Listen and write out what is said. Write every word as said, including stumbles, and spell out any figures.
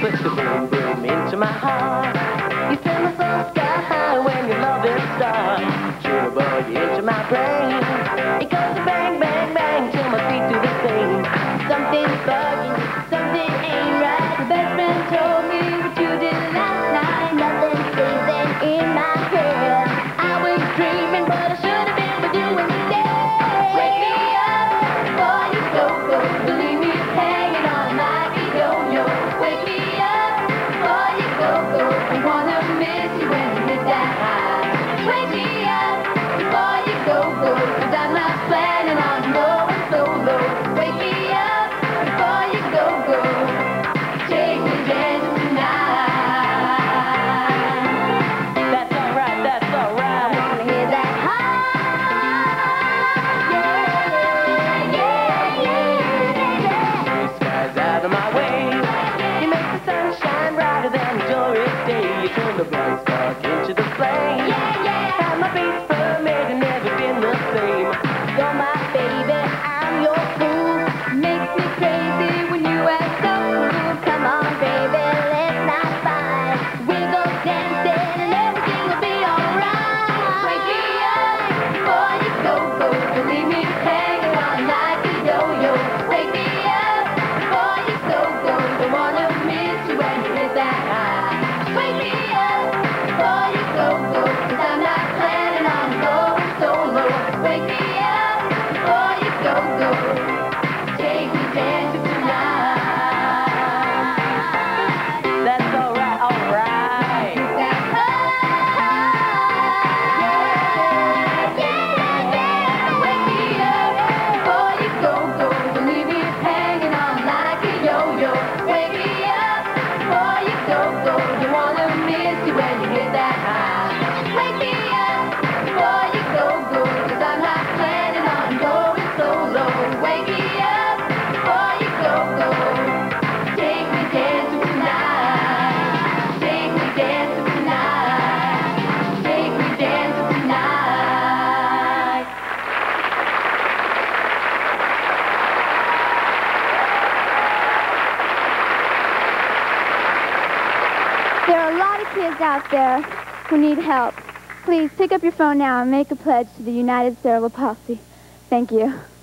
twist the boom boom into my heart. You turn my soul sky high when your love is start. Sugar boy into my brain. It goes bang bang bang till my feet do the same. Something's bugging, something ain't right. The best friend told me what you did last night. Nothing's pleasing in my head. I was dreaming, but I should have been with you instead. Wake me up before you go go. Believe me, it's hanging on like a yo-yo. Wake me up before you go go. I wanna miss you when you hit that high. Wake me up before you go go. 'Cause I'm not planning on going solo. Wake me up before you go go. Take me dancing tonight. That's alright, that's alright. I wanna hear that high. Yeah, yeah, yeah. Blue skies out of my way. You make the sun shine brighter than a glorious day. You turn the bright spark into the flame. Yeah, yeah. Have my face permeated and never been the same. You're my baby, I'm your fool. Makes me crazy when you act so cool. Come on, baby, let's not fight. We'll go dancing and everything will be alright. Wake me up before you go go. Believe me, it's hanging on like a yo-yo. Wake me up before you go go. Don't wanna miss you when you hit that high. Wake me up before you go go. 'Cause I'm not planning on going solo. Wake me up before you go go. Take me dancing tonight. That's alright, alright. That high. Yeah, yeah. Wake me up before you go go. Believe me, it's hanging on like a yo-yo. Wake me up before you go go. Don't wanna miss you when you hit that high. Wake me up before you go go. 'Cause I'm not planning on going solo. Wake me up before you go go. Take me dancing tonight. Take me dancing tonight. Take me dancing tonight. There are a lot of kids out there who need help. Please pick up your phone now and make a pledge to the United Cerebral Palsy. Thank you.